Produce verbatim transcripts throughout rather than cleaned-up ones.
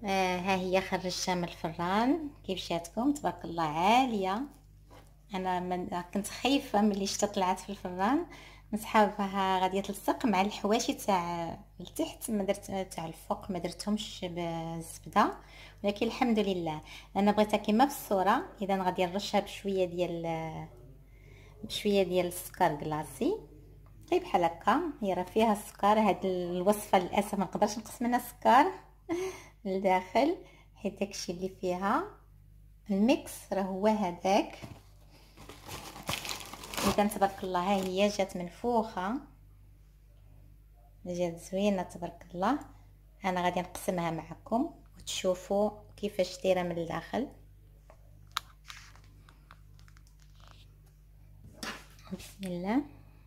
آه ها هي خرجتها من الفران كيف جاتكم؟ تبارك الله عاليه. انا من كنت خايفه ملي شتا طلعت في الفران نسحابها غادي تلصق مع الحواشي تاع التحت، ما درت تاع الفوق ما درتهمش بالزبده، ولكن الحمد لله انا بغيتها كما في الصوره. اذا غادي نرشها بشويه ديال بشويه ديال السكر كلاصي، غير بحال هكا. هي راه فيها السكر، هاد الوصفه للاسف ما نقدرش نقص منها السكر لداخل، حيت داكشي اللي فيها الميكس راه هو هذاك. اذا تبارك الله ها هي جات منفوخه، جات زوينه تبارك الله. انا غادي نقسمها معكم وتشوفوا كيفاش دايره من الداخل. بسم الله.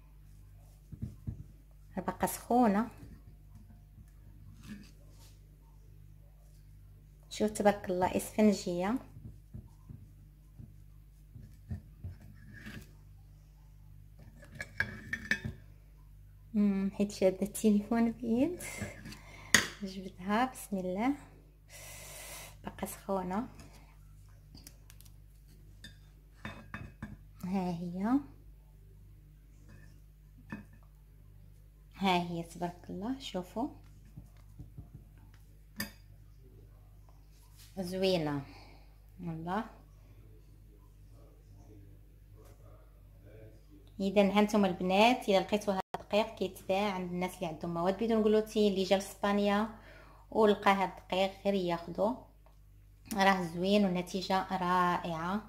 باقا سخونه، شوف تبارك الله اسفنجيه. امم حيت شاده التليفون بيد جبدها. بسم الله. باقا سخونه. ها هي ها هي تبارك الله، شوفوا زوينه والله. اذا هانتم البنات الا لقيتوا هذا الدقيق كيتباع عند الناس اللي عندهم مواد بدون جلوتين اللي جا لاسبانيا ولقى هذا الدقيق غير ياخذوه، راه زوين والنتيجه رائعه.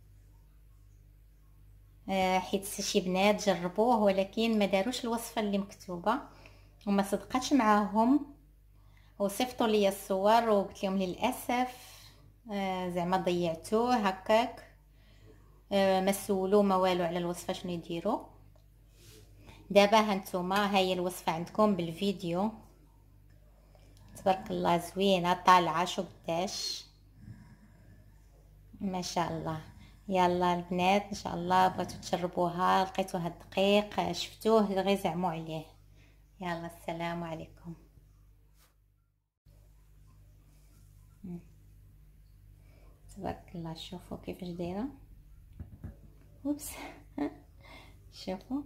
آه حيت شي بنات جربوه ولكن ما داروش الوصفه اللي مكتوبه وما صدقتش معاهم، وصيفطوا لي الصور وقلت لهم للاسف آه زعما ضيعتوه هكاك. آه ما سولوا ما والو على الوصفه شنو يديروا. دابا هانتوما هاي الوصفه عندكم بالفيديو. تبارك الله زوينه طالعه، شو قداش ما شاء الله. يلا البنات ان شاء الله بغيتو تجربوها، لقيتو هاد الدقيق شفتوه غير زعموا عليه. يلا السلام عليكم. تبارك الله شوفوا كيفاش دايره. اوبس شوفوا.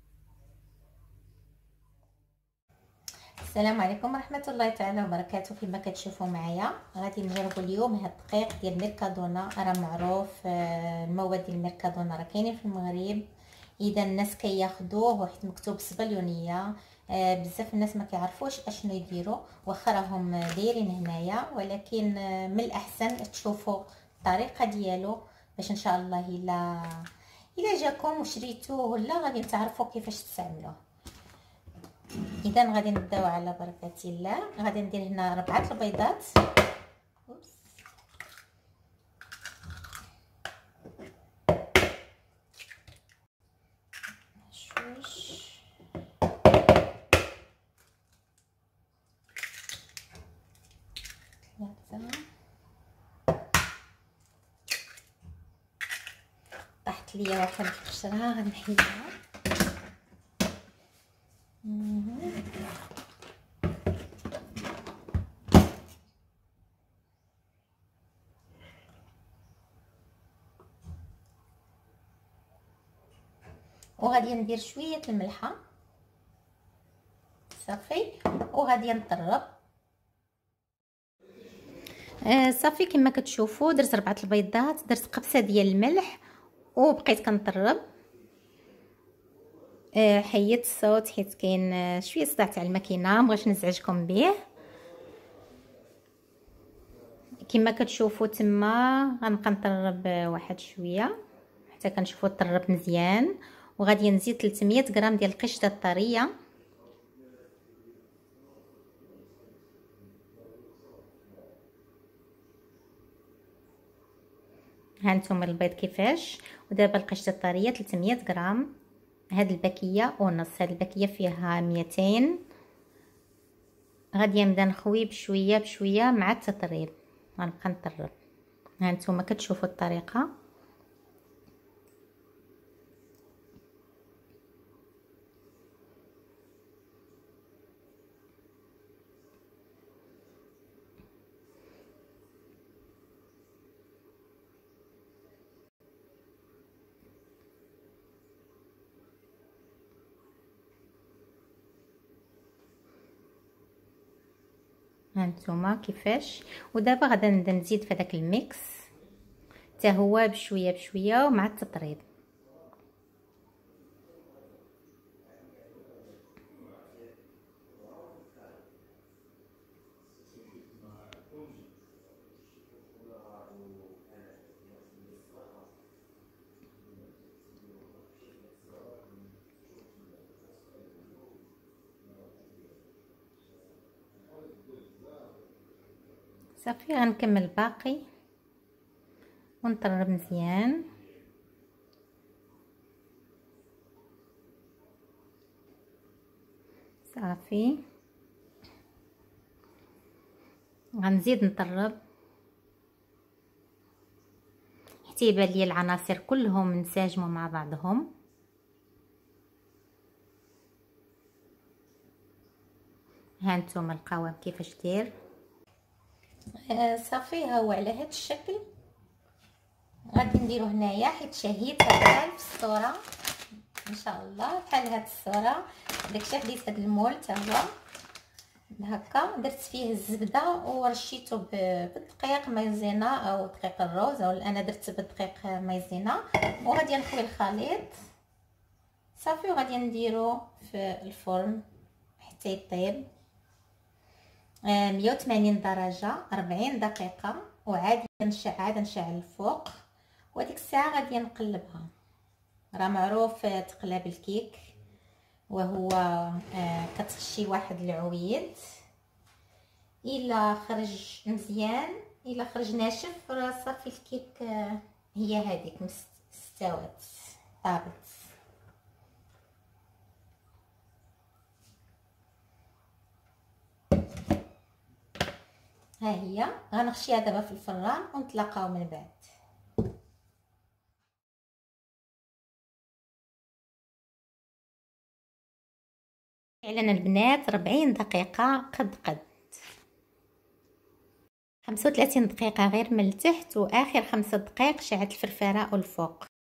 السلام عليكم ورحمه الله تعالى وبركاته. كما كتشوفوا معايا غادي نجربوا اليوم هاد الدقيق ديال ميركادونا. راه معروف المواد ديال ميركادونا راه كاينين في المغرب، اذا الناس كياخذوه وحيت مكتوب صبليونيه. آه بزاف الناس ما كيعرفوش اشنو يديروا، واخا راهم دايرين هنايا، ولكن آه من الاحسن تشوفوا الطريقه ديالو باش ان شاء الله الا الا جاكم وشريتوه ولا غادي تعرفوا كيفاش تستعملوه. اذا غادي نبداو على بركه الله. غادي ندير هنا ربعه البيضات. أوبس. شوش ثلاثه. طاحت ليا واحد القشره غنحيدها. وغادي ندير شويه الملحه صافي، وغادي نطرب. آه صافي كما كتشوفوا درت ربعه البيضات، درت قبصه ديال الملح وبقيت كنطرب. آه حيدت الصوت حيت كاين آه شويه صداع تاع الماكينه، مبغيتش نزعجكم به. كما كتشوفوا تما غنبقى نطرب واحد شويه حتى كنشوفوا طرب مزيان. وغادي نزيد ثلاثمية غرام ديال القشطه الطريه. هانتوما البيض كيفاش، ودابا القشطه الطريه ثلاثمية غرام. هاد الباكيه ونص، هاد الباكيه فيها ميتين. غادي نبدا نخوي بشويه بشويه مع التطريب، غنبقى نطرب. هانتوما كتشوفوا الطريقه. هانتوما كيفاش. ودابا غادا نبدا نزيد في هذاك الميكس حتى هو بشويه بشويه ومع التطريب. صافي غنكمل الباقي ونطرب مزيان. صافي غنزيد نطرب حتى يبان لي العناصر كلهم انسجموا مع بعضهم. هانتوما القوام كيفاش داير. آه صافي ها هو على هذا الشكل غادي نديرو هنايا، حيت شهيت هكا في الصوره ان شاء الله بحال هاد الصوره. داكشي خديت هاد المول حتى هو هكا، درت فيه الزبده ورشيته بالدقيق مايزينا او دقيق الروز، او انا درت بالدقيق مايزينا. وغادي نخوي الخليط صافي وغادي نديرو في الفرن حتى يطيب مية وثمانين درجه أربعين دقيقه، وعاد نشعل عاد نشعل الفوق. وديك الساعه غادي نقلبها. راه معروف تقلاب الكيك وهو آه كتخشي واحد العويد، الا خرج مزيان الا خرج ناشف راه صافي الكيك آه هي هذيك استوت طابت. ها هي غنخشيها دابا في الفران ونتلاقاو من بعد. فعلا البنات أربعين دقيقه قد قد خمسة وثلاثين دقيقه غير من التحت، واخر خمسة دقائق شعلت الفرفره والفوق.